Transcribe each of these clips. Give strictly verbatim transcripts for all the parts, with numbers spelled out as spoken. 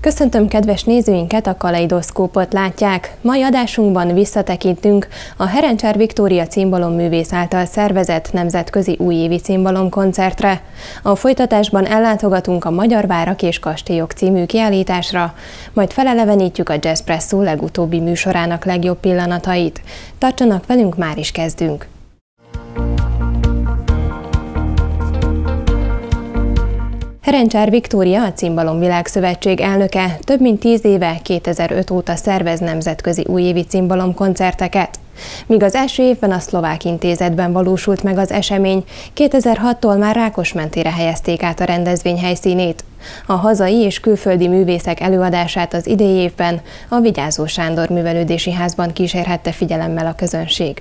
Köszöntöm kedves nézőinket, a Kaleidoszkópot látják. Mai adásunkban visszatekintünk a Herencsár Viktória címbalomművész által szervezett nemzetközi újévi címbalomkoncertre. A folytatásban ellátogatunk a Magyar Várak és Kastélyok című kiállításra, majd felelevenítjük a Jazzpresso legutóbbi műsorának legjobb pillanatait. Tartsanak velünk, már is kezdünk! Herencsár Viktória, a Címbalom Világszövetség elnöke több mint tíz éve, kétezer-öt óta szervez nemzetközi újévi címbalomkoncerteket. Míg az első évben a Szlovák Intézetben valósult meg az esemény, kétezer-hattól már Rákosmentére helyezték át a rendezvény helyszínét. A hazai és külföldi művészek előadását az idei évben a Vigyázó Sándor Művelődési Házban kísérhette figyelemmel a közönség.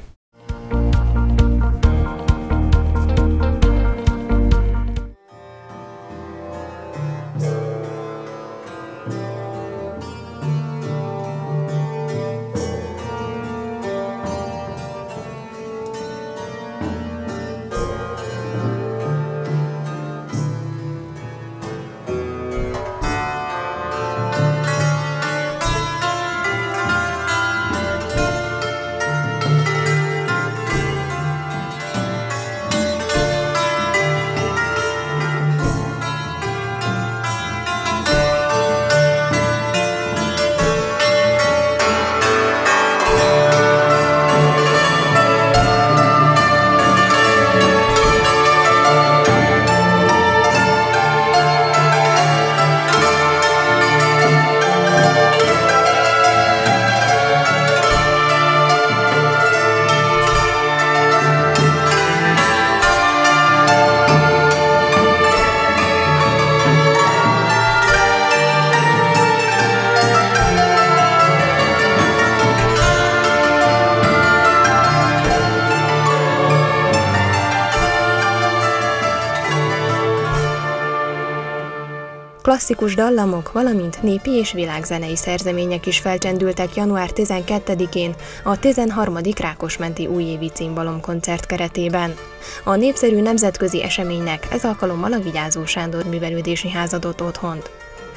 Klasszikus dallamok, valamint népi és világzenei szerzemények is felcsendültek január tizenkettedikén a tizenharmadik Rákosmenti újévi címbalomkoncert keretében. A népszerű nemzetközi eseménynek ez alkalommal a Vigyázó Sándor Művelődési Ház adott otthont.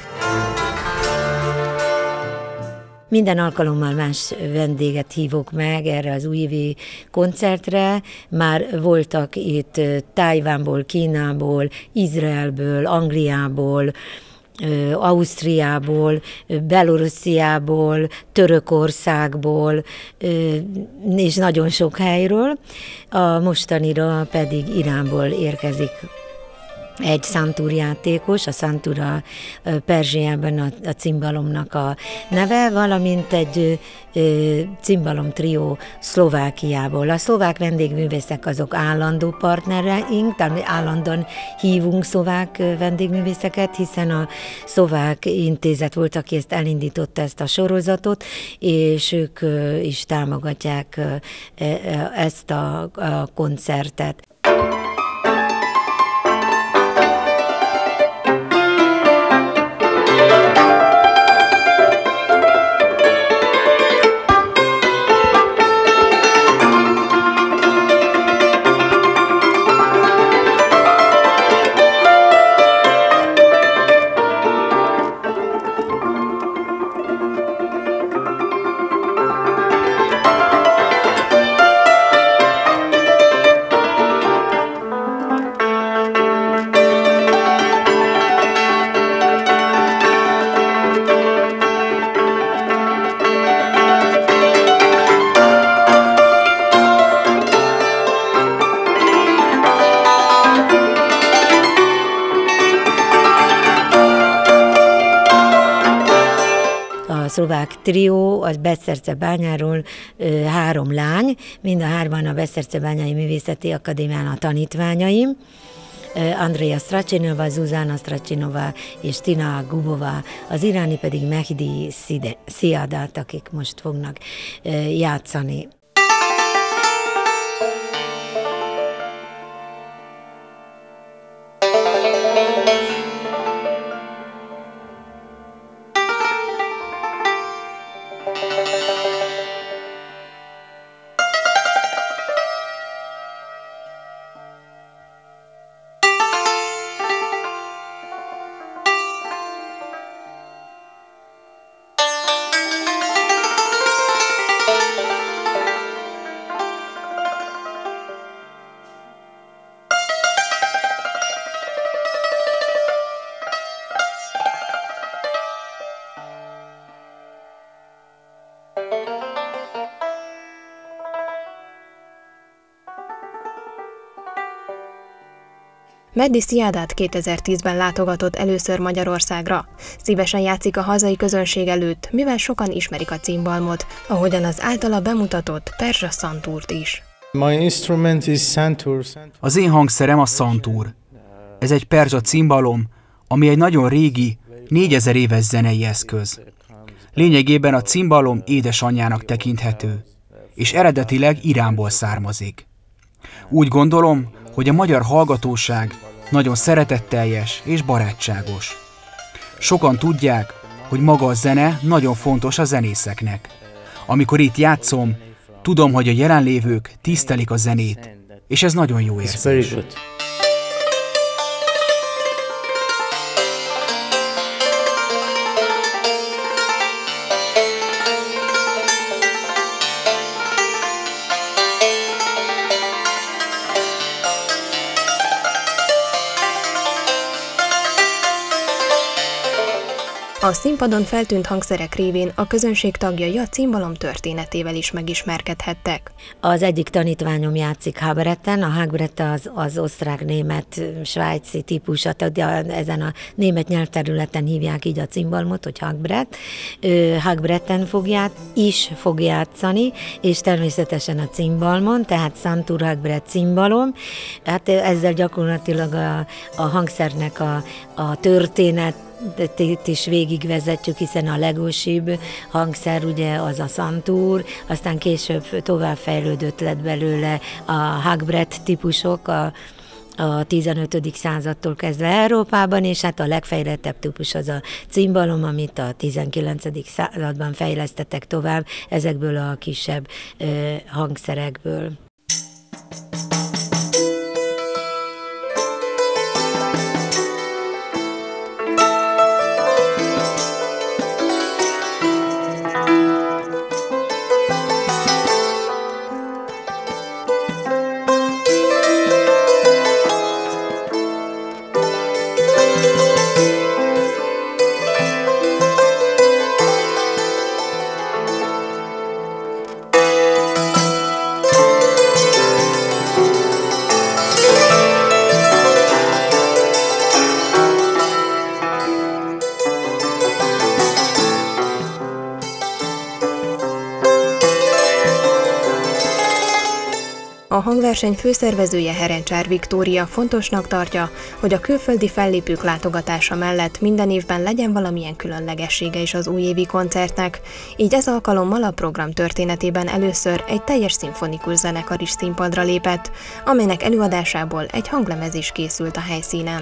Minden alkalommal más vendéget hívok meg erre az újévi koncertre. Már voltak itt Tajvánból, Kínából, Izraelből, Angliából, Ausztriából, Belorussziából, Törökországból, és nagyon sok helyről. A mostanira pedig Iránból érkezik egy szántúr játékos, a szántúra Perzsiában a, a cimbalomnak a neve, valamint egy ö, cimbalom trió Szlovákiából. A szlovák vendégművészek azok állandó partnereink, tehát állandóan hívunk szlovák vendégművészeket, hiszen a szlovák intézet volt, aki ezt elindította, ezt a sorozatot, és ők ö, is támogatják ö, ezt a, a koncertet. A szlovák trió, az Besztercebányáról három lány, mind a hárman a Besztercebányai Művészeti Akadémián a tanítványaim. Andrea Stracsinova, Zuzana Stracsinova és Tina Gubova, az iráni pedig Mehdi Siadat, akik most fognak játszani. Mehdi Sziadat kétezer-tízben látogatott először Magyarországra. Szívesen játszik a hazai közönség előtt, mivel sokan ismerik a cimbalmot, ahogyan az általa bemutatott perzsa szantúrt is. Az én hangszerem a szantúr. Ez egy perzsa cimbalom, ami egy nagyon régi, négyezer éves zenei eszköz. Lényegében a cimbalom édesanyjának tekinthető, és eredetileg Iránból származik. Úgy gondolom, hogy a magyar hallgatóság nagyon szeretetteljes és barátságos. Sokan tudják, hogy maga a zene nagyon fontos a zenészeknek. Amikor itt játszom, tudom, hogy a jelenlévők tisztelik a zenét, és ez nagyon jó érzés. A színpadon feltűnt hangszerek révén a közönség tagjai a cimbalom történetével is megismerkedhettek. Az egyik tanítványom játszik Hagbretten, a Hagbrett az, az osztrák-német, svájci típus, ezen a német nyelvterületen hívják így a cimbalmot, hogy Hagbrett. Hagbretten fog ját, is fog játszani, és természetesen a cimbalmon, tehát Szantúr Hagbrett cimbalom. Hát ezzel gyakorlatilag a, a hangszernek a, a történet itt is végigvezetjük, hiszen a legősibb hangszer ugye az a szantúr, aztán később továbbfejlődött lett belőle a Hagbrett típusok, a, a tizenötödik századtól kezdve Európában, és hát a legfejlettebb típus az a cimbalom, amit a tizenkilencedik században fejlesztettek tovább ezekből a kisebb ö, hangszerekből. A hangverseny főszervezője, Herencsár Viktória fontosnak tartja, hogy a külföldi fellépők látogatása mellett minden évben legyen valamilyen különlegessége is az újévi koncertnek, így ez alkalommal a program történetében először egy teljes szimfonikus zenekar is színpadra lépett, amelynek előadásából egy hanglemez is készült a helyszínen.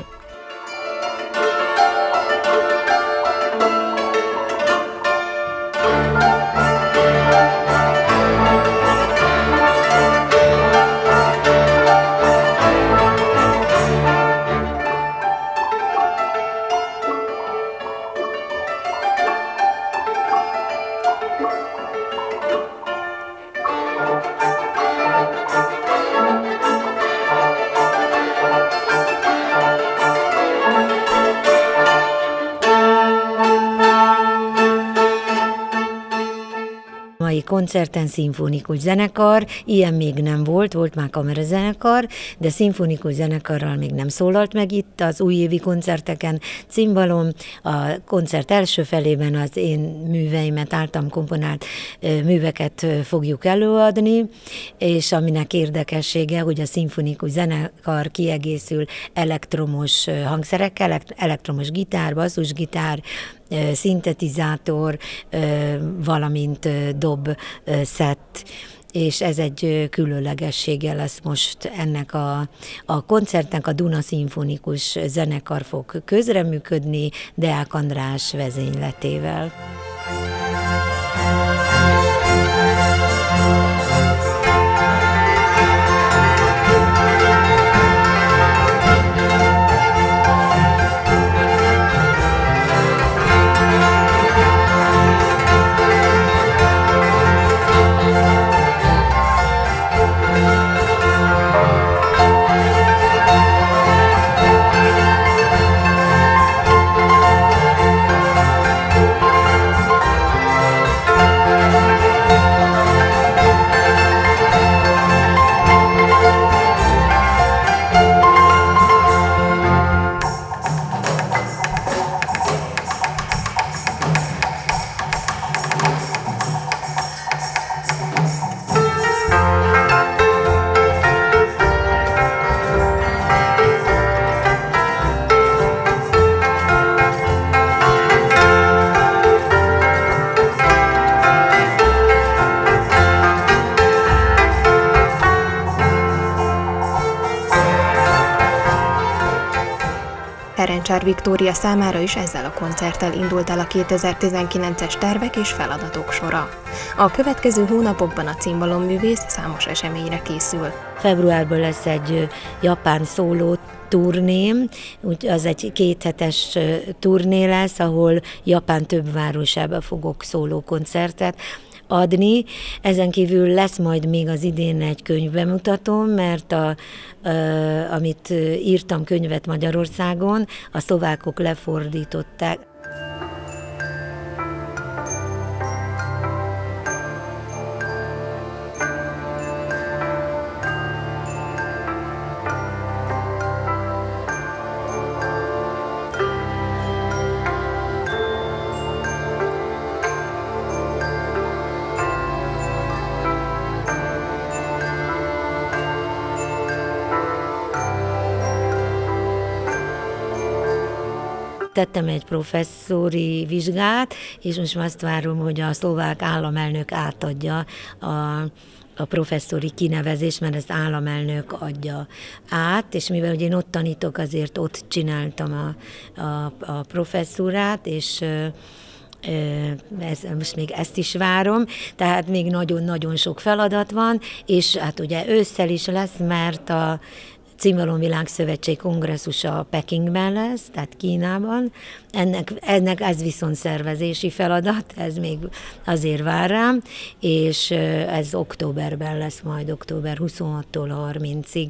Mai koncerten szimfonikus zenekar, ilyen még nem volt, volt már kamerazenekar, de szimfonikus zenekarral még nem szólalt meg itt az újévi koncerteken. Cimbalom, a koncert első felében az én műveimet, általam komponált műveket fogjuk előadni, és aminek érdekessége, hogy a szimfonikus zenekar kiegészül elektromos hangszerekkel, elektromos gitár, basszusgitár, szintetizátor, valamint dob szett, és ez egy különlegessége lesz most ennek a, a koncertnek. A Duna Szimfonikus Zenekar fog közreműködni Deák András vezényletével. Rencsár Viktória számára is ezzel a koncerttel indult el a kétezer-tizenkilences tervek és feladatok sora. A következő hónapokban a cimbalomművész számos eseményre készül. Februárban lesz egy japán szóló turném, az egy kéthetes turné lesz, ahol Japán több városába fogok szóló koncertet adni. Ezen kívül lesz majd még az idén egy könyvbemutatóm, mert a, a, amit írtam könyvet Magyarországon, a szlovákok lefordították. Tettem egy professzori vizsgát, és most azt várom, hogy a szlovák államelnök átadja a, a professzori kinevezést, mert ezt államelnök adja át, és mivel hogy én ott tanítok, azért ott csináltam a, a, a professzúrát, és Ez, most még ezt is várom, tehát még nagyon-nagyon sok feladat van, és hát ugye ősszel is lesz, mert a Cimbalom Világszövetség kongresszusa Pekingben lesz, tehát Kínában. Ennek, ennek ez viszont szervezési feladat, ez még azért vár rám, és ez októberben lesz majd, október huszonhattól harmincig.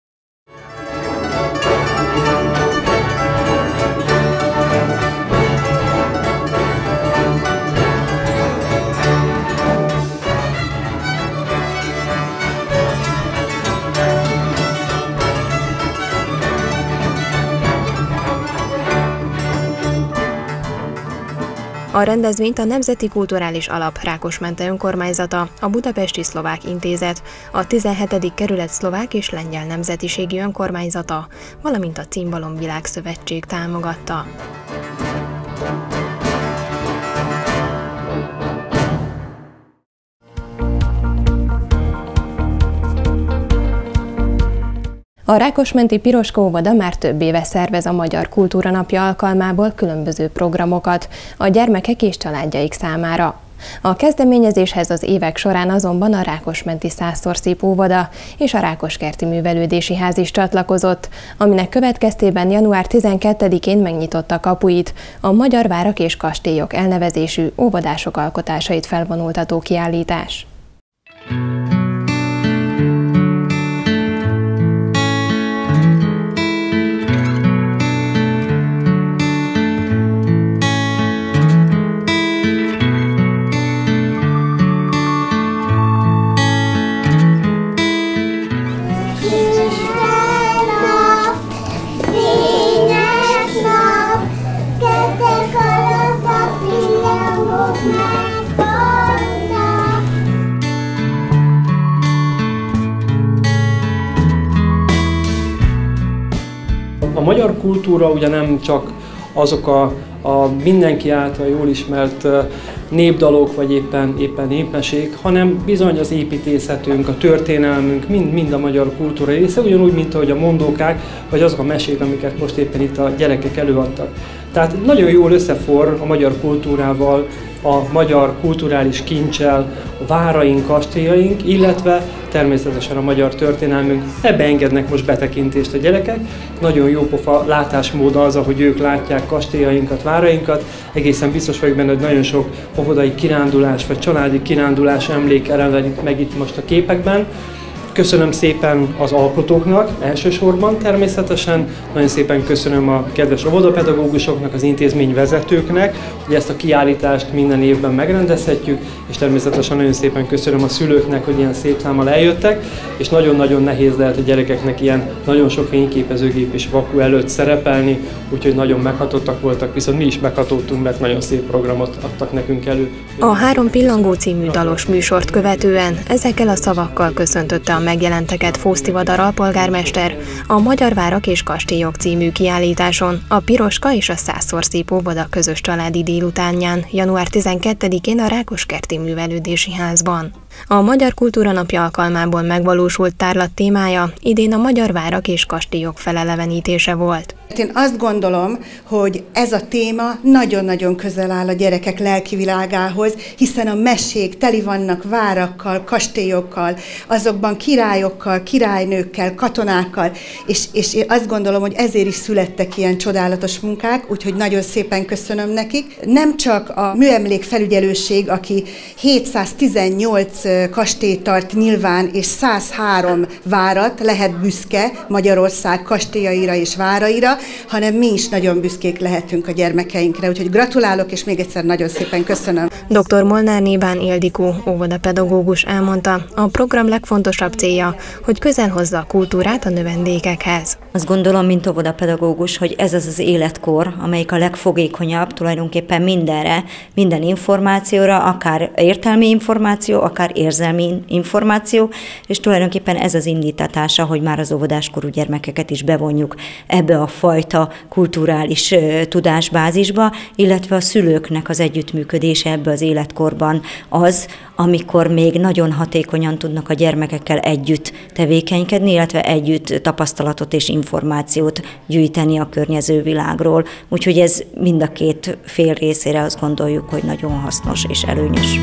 A rendezvényt a Nemzeti Kulturális Alap Rákosmente önkormányzata, a Budapesti Szlovák Intézet, a tizenhetedik kerület szlovák és lengyel nemzetiségi önkormányzata, valamint a Cimbalom Világszövetség támogatta. A Rákosmenti Piroska óvoda már több éve szervez a Magyar Kultúra Napja alkalmából különböző programokat a gyermekek és családjaik számára. A kezdeményezéshez az évek során azonban a Rákosmenti Százszor Szép óvoda és a Rákoskerti Művelődési Ház is csatlakozott, aminek következtében január tizenkettedikén megnyitotta kapuit a Magyar Várak és Kastélyok elnevezésű óvodások alkotásait felvonultató kiállítás. A magyar kultúra ugye nem csak azok a, a mindenki által jól ismert népdalok, vagy éppen, éppen népmesék, hanem bizony az építészetünk, a történelmünk, mind, mind a magyar kultúra része, ugyanúgy, mint ahogy a mondókák, vagy azok a mesék, amiket most éppen itt a gyerekek előadtak. Tehát nagyon jól összeforr a magyar kultúrával, a magyar kulturális kincsel, a váraink, kastélyaink, illetve természetesen a magyar történelmünk. Ebbe engednek most betekintést a gyerekek. Nagyon jó pofa látásmód az, ahogy ők látják kastélyainkat, várainkat. Egészen biztos vagyok benne, hogy nagyon sok óvodai kirándulás vagy családi kirándulás emlék elevenik meg itt most a képekben. Köszönöm szépen az alkotóknak, elsősorban természetesen. Nagyon szépen köszönöm a kedves óvodapedagógusoknak, az intézmény vezetőknek, hogy ezt a kiállítást minden évben megrendezhetjük, és természetesen nagyon szépen köszönöm a szülőknek, hogy ilyen szép számmal eljöttek, és nagyon-nagyon nehéz lehet a gyerekeknek ilyen nagyon sok fényképezőgép és vaku előtt szerepelni, úgyhogy nagyon meghatottak voltak, viszont mi is meghatódtunk, mert nagyon szép programot adtak nekünk elő. A Három Pillangó című dalos műsort követően ezekkel a szavakkal köszöntötte a megjelenteket Fószti Vadar alpolgármester a Magyar Várak és Kastélyok című kiállításon, a Piroska és a Százszor Szép óvoda közös családi délutánján, január tizenkettedikén a Rákoskerti Művelődési Házban. A Magyar Kultúra Napja alkalmából megvalósult tárlat témája idén a Magyar Várak és Kastélyok felelevenítése volt. Én azt gondolom, hogy ez a téma nagyon-nagyon közel áll a gyerekek lelki világához, hiszen a mesék teli vannak várakkal, kastélyokkal, azokban királyokkal, királynőkkel, katonákkal, és, és én azt gondolom, hogy ezért is születtek ilyen csodálatos munkák, úgyhogy nagyon szépen köszönöm nekik. Nem csak a műemlékfelügyelőség, aki hétszáztizennyolc kastélyt tart nyilván, és száz három várat, lehet büszke Magyarország kastélyaira és váraira, hanem mi is nagyon büszkék lehetünk a gyermekeinkre. Úgyhogy gratulálok, és még egyszer nagyon szépen köszönöm. doktor Molnár Nébán Ildikó óvodapedagógus elmondta, a program legfontosabb célja, hogy közel hozza a kultúrát a növendékekhez. Azt gondolom, mint óvodapedagógus, hogy ez az az életkor, amelyik a legfogékonyabb tulajdonképpen mindenre, minden információra, akár értelmi információ, akár érzelmi információ, és tulajdonképpen ez az indítatása, hogy már az óvodáskorú gyermekeket is bevonjuk ebbe a fajta kulturális tudásbázisba, illetve a szülőknek az együttműködése ebbe az életkorban az, amikor még nagyon hatékonyan tudnak a gyermekekkel együtt tevékenykedni, illetve együtt tapasztalatot és információt gyűjteni a környező világról. Úgyhogy ez mind a két fél részére azt gondoljuk, hogy nagyon hasznos és előnyös.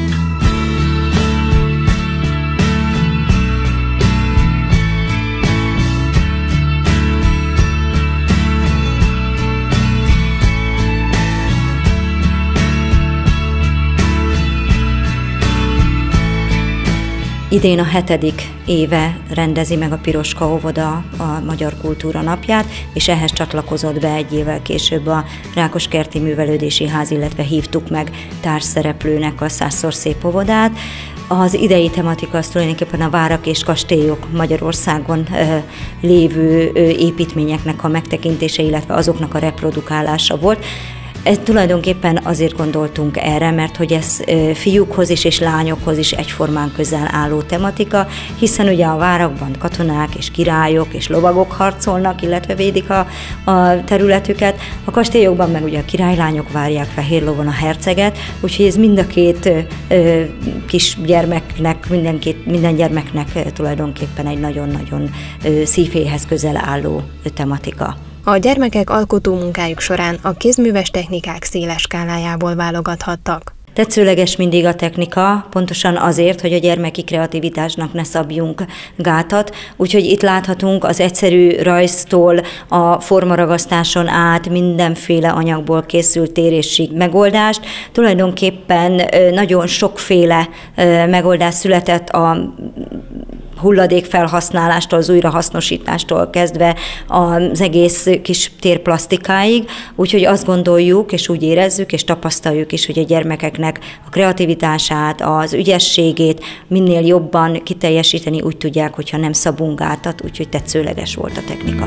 Idén a hetedik éve rendezi meg a Piroska óvoda a Magyar Kultúra Napját, és ehhez csatlakozott be egy évvel később a Rákoskerti Művelődési Ház, illetve hívtuk meg társszereplőnek a Százszor Szép óvodát. Az idei tematika az tulajdonképpen a várak és kastélyok Magyarországon ö, lévő ö, építményeknek a megtekintése, illetve azoknak a reprodukálása volt. Ez tulajdonképpen azért gondoltunk erre, mert hogy ez fiúkhoz is és lányokhoz is egyformán közel álló tematika, hiszen ugye a várakban katonák és királyok és lovagok harcolnak, illetve védik a, a területüket, a kastélyokban meg ugye a királylányok várják fehér lovon a herceget, úgyhogy ez mind a két ö, kis gyermeknek, minden, két, minden gyermeknek tulajdonképpen egy nagyon-nagyon ö, szívéhez közel álló tematika. A gyermekek alkotó munkájuk során a kézműves technikák széles skálájából válogathattak. Tetszőleges mindig a technika, pontosan azért, hogy a gyermeki kreativitásnak ne szabjunk gátat, úgyhogy itt láthatunk az egyszerű rajztól a formaragasztáson át mindenféle anyagból készült térésig megoldást. Tulajdonképpen nagyon sokféle megoldás született a hulladék felhasználástól, az újrahasznosítástól kezdve az egész kis térplasztikáig, úgyhogy azt gondoljuk, és úgy érezzük, és tapasztaljuk is, hogy a gyermekeknek a kreativitását, az ügyességét minél jobban kiteljesíteni úgy tudják, hogyha nem szabunk gátat, úgyhogy tetszőleges volt a technika.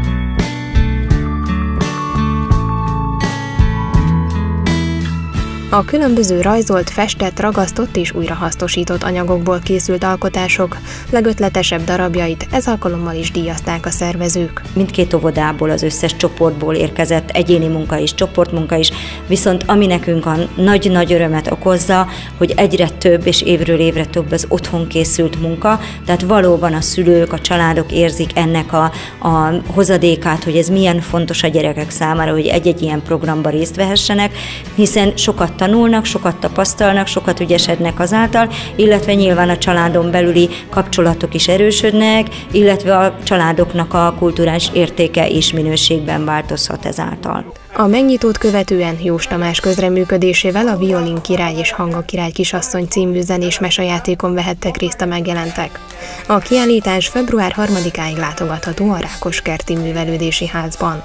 A különböző rajzolt, festett, ragasztott és újrahasznosított anyagokból készült alkotások legötletesebb darabjait ez alkalommal is díjazták a szervezők. Mindkét óvodából, az összes csoportból érkezett egyéni munka is, csoportmunka is, viszont ami nekünk a nagy-nagy örömet okozza, hogy egyre több és évről évre több az otthon készült munka, tehát valóban a szülők, a családok érzik ennek a, a hozadékát, hogy ez milyen fontos a gyerekek számára, hogy egy-egy ilyen programban részt vehessenek, hiszen sokat tanulnak, sokat tapasztalnak, sokat ügyesednek azáltal, illetve nyilván a családon belüli kapcsolatok is erősödnek, illetve a családoknak a kulturális értéke és minőségben változhat ezáltal. A megnyitót követően Jós Tamás közreműködésével a Violin király és Hanga király kisasszony című zenés mesejátékon vehettek részt a megjelentek. A kiállítás február harmadikáig látogatható a Rákoskerti Művelődési Házban.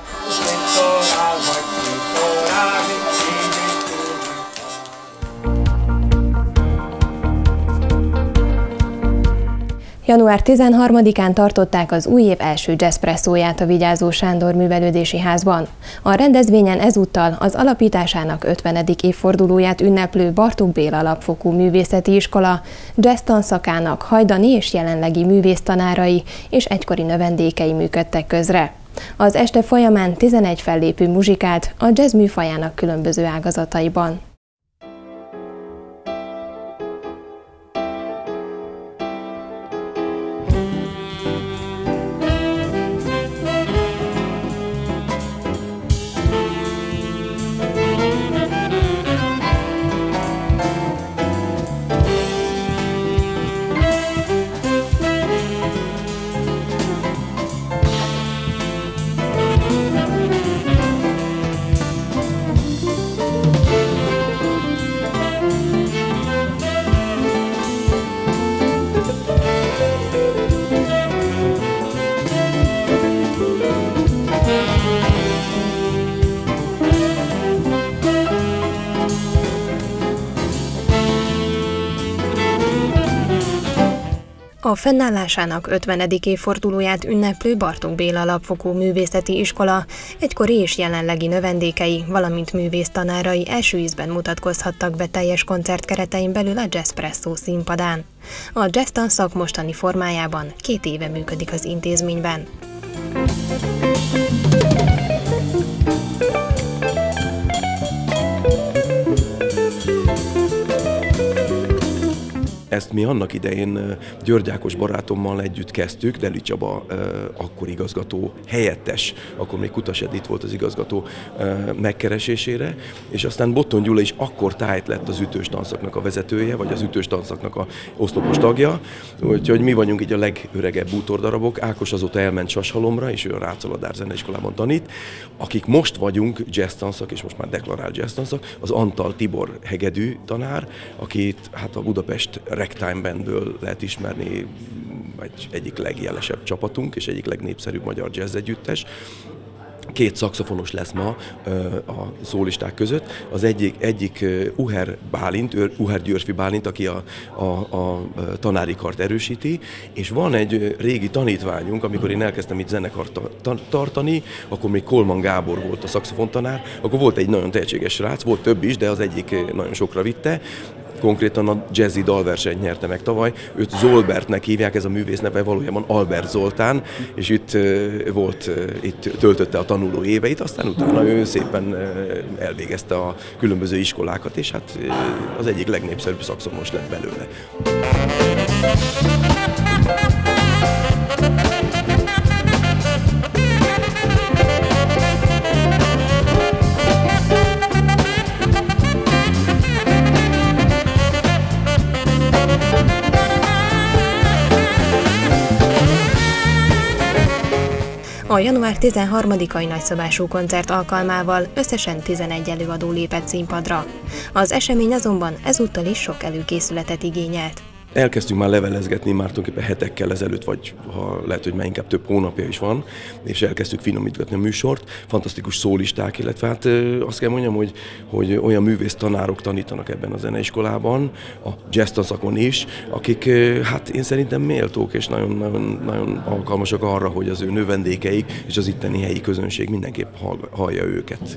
január tizenharmadikán tartották az új év első jazzpresszóját a Vigyázó Sándor Művelődési Házban. A rendezvényen ezúttal az alapításának ötvenedik évfordulóját ünneplő Bartók Béla Alapfokú Művészeti Iskola jazz tanszakának hajdani és jelenlegi művésztanárai és egykori növendékei működtek közre. Az este folyamán tizenegy fellépő muzsikált a jazz műfajának különböző ágazataiban. A fennállásának ötvenedik évfordulóját ünneplő Bartók Béla Alapfokú Művészeti Iskola egykori és jelenlegi növendékei, valamint művésztanárai első ízben mutatkozhattak be teljes koncert keretein belül a Jazzpresso színpadán. A jazz tanszak mostani formájában két éve működik az intézményben. Ezt mi annak idején György Ákos barátommal együtt kezdtük, Deli Csaba akkor igazgató helyettes, akkor még Kutas Edith volt az igazgató megkeresésére, és aztán Botton Gyula is akkor tájt lett az ütős tanszaknak a vezetője, vagy az ütős tanszaknak a oszlopos tagja, úgyhogy mi vagyunk így a legöregebb bútordarabok. Ákos azóta elment Sashalomra, és ő a Rácz-Aladár zeneiskolában tanít. Akik most vagyunk jazz tanszak, és most már deklarált jazz tanszak, az Antal Tibor hegedű tanár, akit hát a Budapest Ragtime Bandből lehet ismerni, egy, egyik legjelesebb csapatunk, és egyik legnépszerűbb magyar jazz együttes. Két szaxofonos lesz ma a szólisták között. Az egyik, egyik Uher Bálint, Uher Györfi Bálint, aki a, a, a tanári kart erősíti, és van egy régi tanítványunk, amikor én elkezdtem itt zenekart tartani, akkor még Kolman Gábor volt a szaxofontanár, akkor volt egy nagyon tehetséges srác, volt több is, de az egyik nagyon sokra vitte. Konkrétan a jazzy dalversenyt nyerte meg tavaly. Őt Zolbertnek hívják, ez a művész neve valójában Albert Zoltán, és itt volt, itt töltötte a tanuló éveit, aztán utána ő szépen elvégezte a különböző iskolákat, és hát az egyik legnépszerűbb szaxofonos lett belőle. A január tizenharmadikai nagyszabású koncert alkalmával összesen tizenegy előadó lépett színpadra. Az esemény azonban ezúttal is sok előkészületet igényelt. Elkezdtünk már levelezgetni, már tulajdonképpen hetekkel ezelőtt, vagy ha lehet, hogy már inkább több hónapja is van, és elkezdtük finomítgatni a műsort. Fantasztikus szólisták, illetve hát azt kell mondjam, hogy, hogy olyan művész tanárok tanítanak ebben a zeneiskolában, a jazz tanszakon is, akik hát én szerintem méltók és nagyon, nagyon, nagyon alkalmasak arra, hogy az ő növendékeik és az itteni helyi közönség mindenképp hallja őket.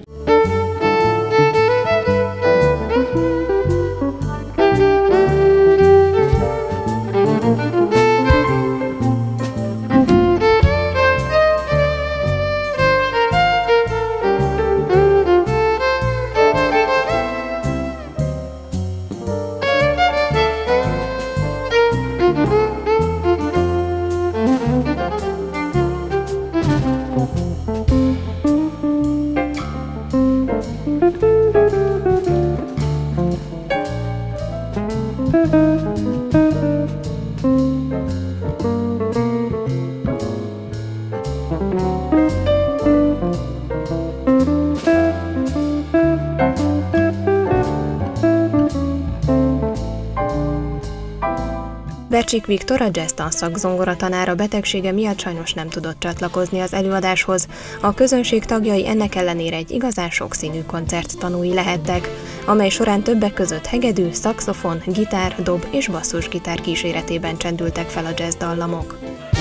Bercsik Viktor, a jazz tanszak zongoratanára betegsége miatt sajnos nem tudott csatlakozni az előadáshoz. A közönség tagjai ennek ellenére egy igazán sokszínű koncert tanúi lehettek, amely során többek között hegedű, szaxofon, gitár, dob és basszusgitár kíséretében csendültek fel a jazz dallamok.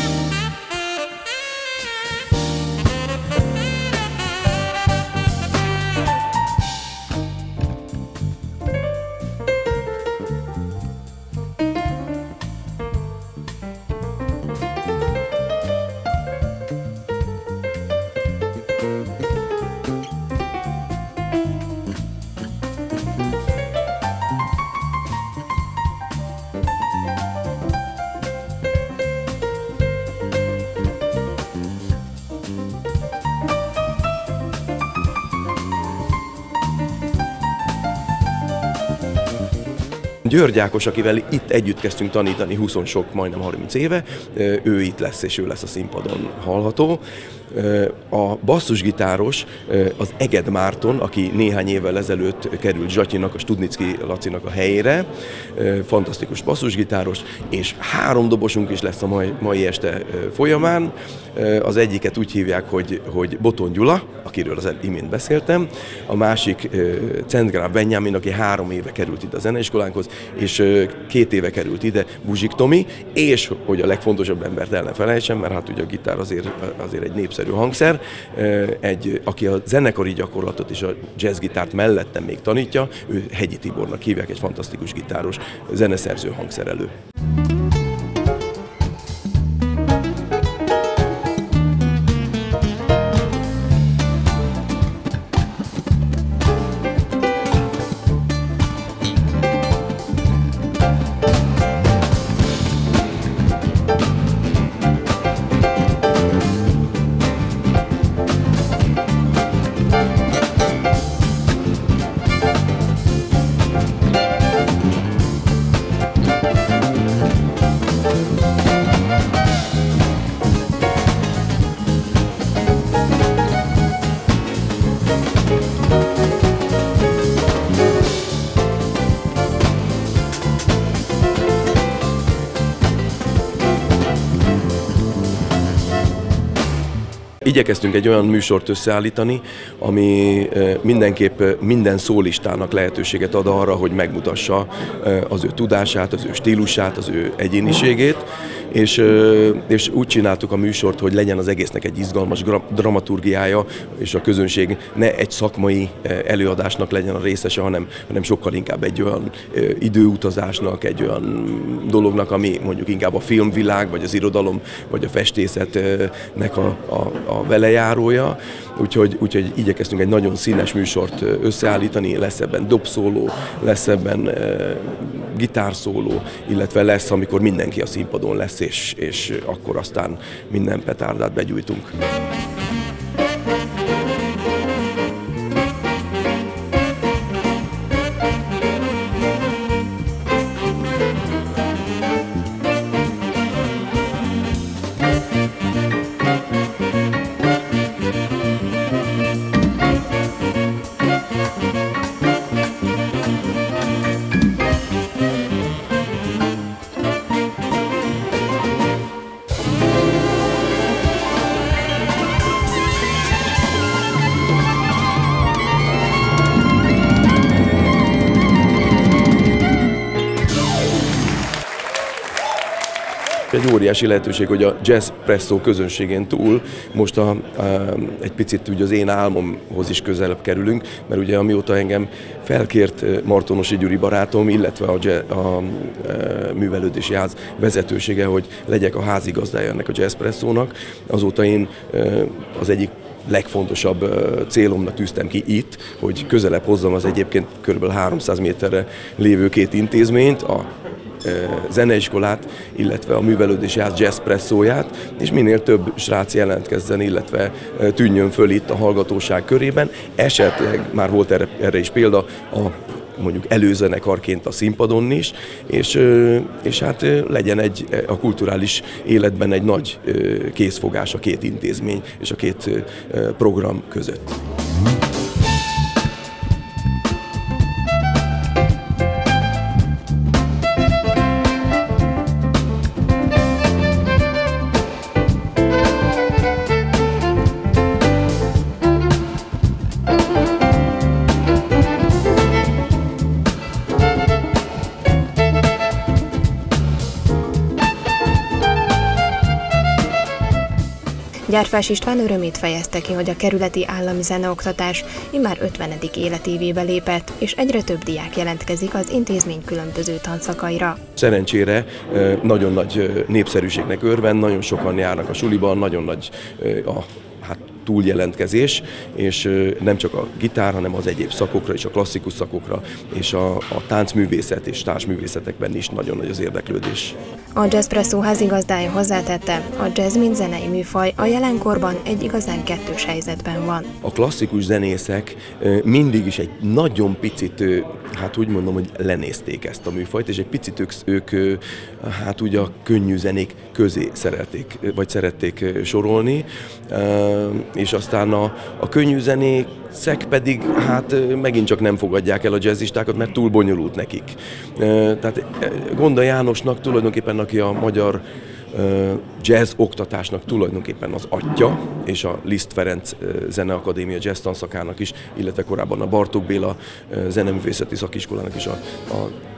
György Ákos, akivel itt együtt kezdtünk tanítani húsz sok, majdnem harminc éve, ő itt lesz, és ő lesz a színpadon hallható. A basszusgitáros az Eged Márton, aki néhány évvel ezelőtt került Zsatyinak, a Studnicki Lacinak a helyére, fantasztikus basszusgitáros, és három dobosunk is lesz a mai, mai este folyamán. Az egyiket úgy hívják, hogy, hogy Botton Gyula, akiről az imént beszéltem, a másik Centgráf Benjamin, aki három éve került itt a zeneiskolánkhoz, és két éve került ide Buzsik Tomi, és hogy a legfontosabb embert el ne felejtsem, mert hát ugye a gitár azért, azért egy népszerű hangszer, egy, aki a zenekari gyakorlatot és a jazzgitárt mellettem még tanítja, ő Hegyi Tibornak hívják, egy fantasztikus gitáros, zeneszerző, hangszerelő. Igyekeztünk egy olyan műsort összeállítani, ami mindenképp minden szólistának lehetőséget ad arra, hogy megmutassa az ő tudását, az ő stílusát, az ő egyéniségét, és, és úgy csináltuk a műsort, hogy legyen az egésznek egy izgalmas dramaturgiája, és a közönség ne egy szakmai előadásnak legyen a részese, hanem, hanem sokkal inkább egy olyan időutazásnak, egy olyan dolognak, ami mondjuk inkább a filmvilág, vagy az irodalom, vagy a festészetnek a, a, a velejárója, úgyhogy, úgyhogy igyekeztünk egy nagyon színes műsort összeállítani, lesz ebben dobszóló, lesz ebben e, gitárszóló, illetve lesz, amikor mindenki a színpadon lesz, és, és akkor aztán minden petárdát begyújtunk. Egy óriási lehetőség, hogy a Jazzpresso közönségén túl most a, a, egy picit ugye az én álmomhoz is közelebb kerülünk, mert ugye amióta engem felkért Martonosi Gyuri barátom, illetve a, a, a művelődési ház vezetősége, hogy legyek a házigazdája ennek a Jazzpressónak, azóta én az egyik legfontosabb célomnak tűztem ki itt, hogy közelebb hozzam az egyébként kb. háromszáz méterre lévő két intézményt, a zeneiskolát, illetve a művelődési ház Jazzpresszóját, és minél több srác jelentkezzen, illetve tűnjön föl itt a hallgatóság körében. Esetleg már volt erre, erre is példa, a mondjuk előzenekarként a színpadon is, és, és hát legyen egy, a kulturális életben egy nagy készfogás a két intézmény és a két program között. Gyárfás István örömét fejezte ki, hogy a kerületi állami zeneoktatás immár ötvenedik életévébe lépett, és egyre több diák jelentkezik az intézmény különböző tanszakaira. Szerencsére nagyon nagy népszerűségnek örvend, nagyon sokan járnak a suliban, nagyon nagy a hát, túljelentkezés, és nem csak a gitár, hanem az egyéb szakokra és a klasszikus szakokra, és a, a táncművészet és társművészetekben is nagyon nagy az érdeklődés. A Jazzpresso házigazdája hozzátette, a jazz mint zenei műfaj a jelenkorban egy igazán kettős helyzetben van. A klasszikus zenészek mindig is egy nagyon picit, hát úgy mondom, hogy lenézték ezt a műfajt, és egy picit ők, ők hát úgy a könnyű zenék közé szerették, vagy szerették sorolni, és aztán a, a könnyű zenészek pedig hát megint csak nem fogadják el a jazzistákat, mert túl bonyolult nekik. Tehát Gonda Jánosnak tulajdonképpen, aki a magyar jazz oktatásnak tulajdonképpen az atya, és a Liszt Ferenc Zeneakadémia jazz tanszakának is, illetve korábban a Bartók Béla Zeneművészeti Szakiskolának is a, a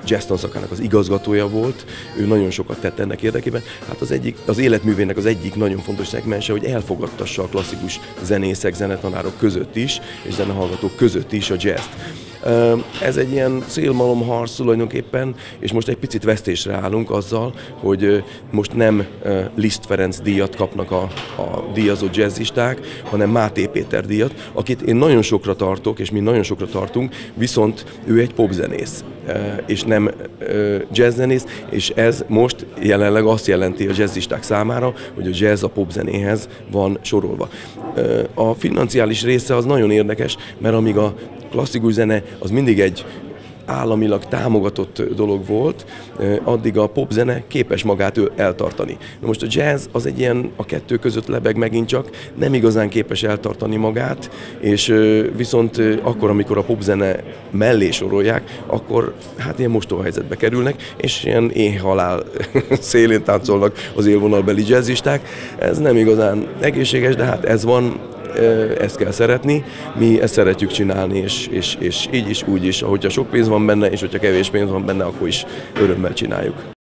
jazz tanszakának az igazgatója volt, ő nagyon sokat tett ennek érdekében. Hát az, egyik, az életművének az egyik nagyon fontos szegmense, hogy elfogadtassa a klasszikus zenészek, zenetanárok között is, és zenehallgatók között is a jazzt. Ez egy ilyen szélmalomharc tulajdonképpen, és most egy picit vesztésre állunk azzal, hogy most nem Liszt Ferenc díjat kapnak a, a díjazott jazzisták, hanem Máté Péter díjat, akit én nagyon sokra tartok, és mi nagyon sokra tartunk, viszont ő egy popzenész, és nem jazzzenész, és ez most jelenleg azt jelenti a jazzisták számára, hogy a jazz a popzenéhez van sorolva. A financiális része az nagyon érdekes, mert amíg a klasszikus zene az mindig egy államilag támogatott dolog volt, addig a popzene képes magát eltartani. Na most a jazz az egy ilyen, a kettő között lebeg megint csak, nem igazán képes eltartani magát, és viszont akkor, amikor a popzene mellé sorolják, akkor hát ilyen mostohahelyzetbe kerülnek, és ilyen éhhalál szélén táncolnak az élvonalbeli jazzisták. Ez nem igazán egészséges, de hát ez van, ezt kell szeretni, mi ezt szeretjük csinálni, és, és, és így is, úgy is, ahogyha sok pénz van benne, és hogyha kevés pénz van benne, akkor is örömmel csináljuk.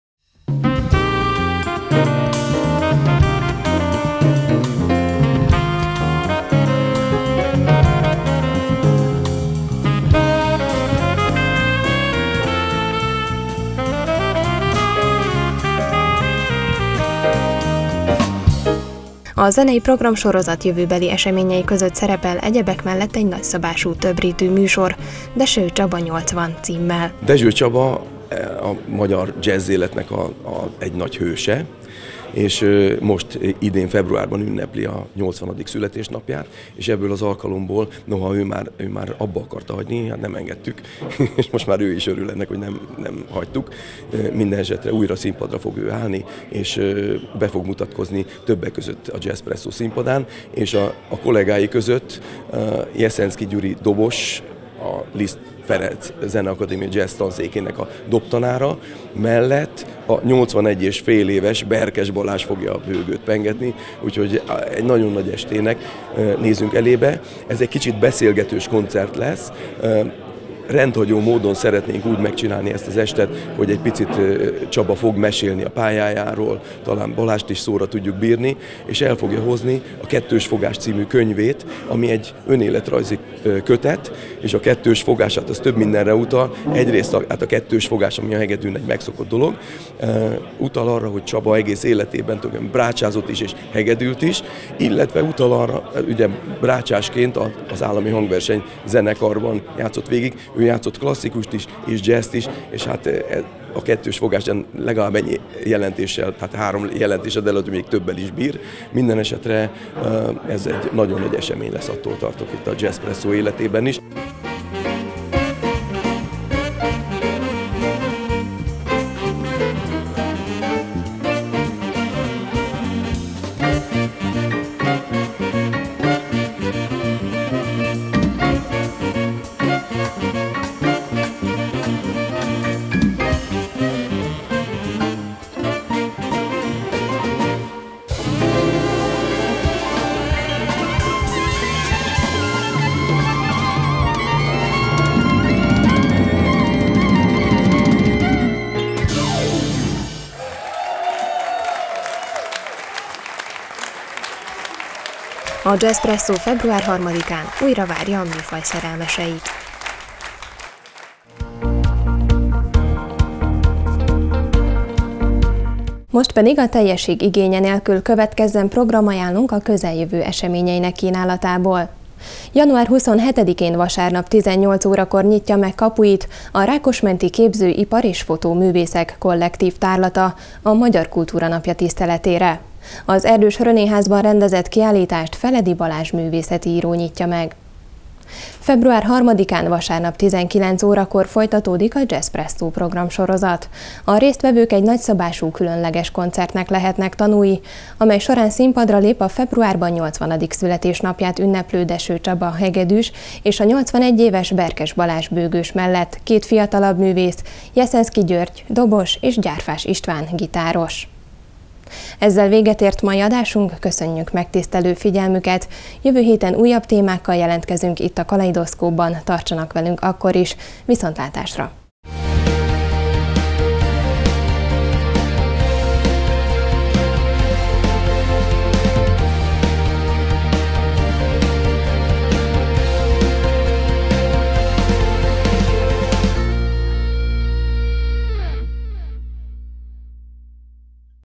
A zenei programsorozat jövőbeli eseményei között szerepel egyebek mellett egy nagyszabású többrétű műsor, Desső Csaba nyolcvan címmel. Desső Csaba a magyar jazz életnek a, a, egy nagy hőse, és most idén februárban ünnepli a nyolcvanadik születésnapját, és ebből az alkalomból, noha ő már, ő már abba akarta hagyni, hát nem engedtük, és most már ő is örül ennek, hogy nem, nem hagytuk. Minden esetre újra színpadra fog ő állni, és be fog mutatkozni többek között a Jazzpresso színpadán, és a, a kollégái között Jeszenszky Gyuri dobos, a Liszt Ferenc Zeneakadémia jazz tanszékének a dobtanára, mellett a nyolcvanegy és fél éves Berkes Balázs fogja a bőgőt pengetni, úgyhogy egy nagyon nagy estének nézünk elébe. Ez egy kicsit beszélgetős koncert lesz. Rendhagyó módon szeretnénk úgy megcsinálni ezt az estet, hogy egy picit Csaba fog mesélni a pályájáról, talán Balást is szóra tudjuk bírni, és el fogja hozni a Kettős fogás című könyvét, ami egy önéletrajzi kötet, és a kettős fogását az több mindenre utal. Egyrészt a, hát a kettős fogás, ami a hegedűn egy megszokott dolog, utal arra, hogy Csaba egész életében tulajdonképpen brácsázott is és hegedült is, illetve utal arra, ugye brácsásként az állami hangverseny zenekarban játszott végig, ő játszott klasszikust is, és jazzt is, és hát a kettős fogás legalább ennyi jelentéssel, tehát három jelentéssel, de előtt még többel is bír. Minden esetre ez egy nagyon nagy esemény lesz, attól tartok itt a Jazzpresso életében is. A Jazzpresso február harmadikán újra várja a műfaj szerelmeseit. Most pedig a teljesség igénye nélkül következzen programajánlunk a közeljövő eseményeinek kínálatából. január huszonhetedikén vasárnap tizennyolc órakor nyitja meg kapuit a Rákosmenti Képző Ipar és Fotóművészek kollektív tárlata a Magyar Kultúra Napja tiszteletére. Az Erdős René-házban rendezett kiállítást Feledi Balázs művészeti író nyitja meg. február harmadikán vasárnap tizenkilenc órakor folytatódik a Jazzpresso programsorozat. A résztvevők egy nagyszabású különleges koncertnek lehetnek tanúi, amely során színpadra lép a februárban nyolcvanadik születésnapját ünneplő Desső Csaba hegedűs és a nyolcvanegy éves Berkes Balázs bőgős mellett két fiatalabb művész, Jeszenszky György dobos és Gyárfás István gitáros. Ezzel véget ért mai adásunk, köszönjük megtisztelő figyelmüket. Jövő héten újabb témákkal jelentkezünk itt a Kaleidoszkópban, tartsanak velünk akkor is, viszontlátásra!